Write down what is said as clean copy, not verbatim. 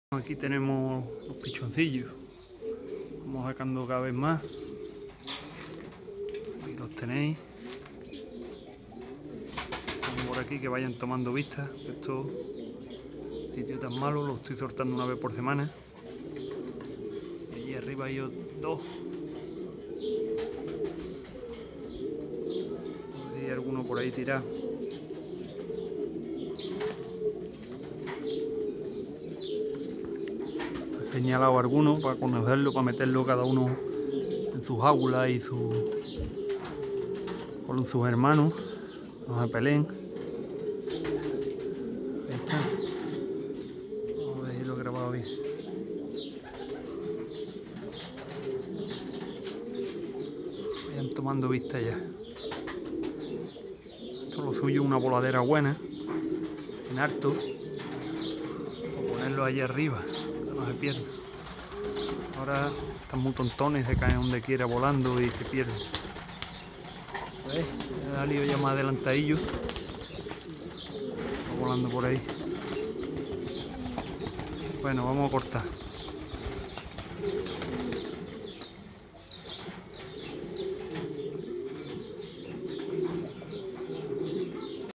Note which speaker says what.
Speaker 1: Aquí tenemos los pichoncillos, vamos sacando cada vez más. Ahí los tenéis. Vamos por aquí que vayan tomando vistas. Estos sitios tan malos los estoy soltando una vez por semana. Y allí arriba hay dos. Hay alguno por ahí tirado. He señalado algunos para conocerlo, para meterlo cada uno en sus jaulas y con sus hermanos. No se peleen. Ahí está. Vamos a ver si lo he grabado bien. Vayan tomando vista ya. Esto lo suyo es una voladera buena, en alto, o ponerlo allí arriba, que no se pierda. Ahora están muy tontones, se caen donde quiera volando y se pierden. ¿Ves? Ha salido ya más adelantadillo. Está volando por ahí. Bueno, vamos a cortar.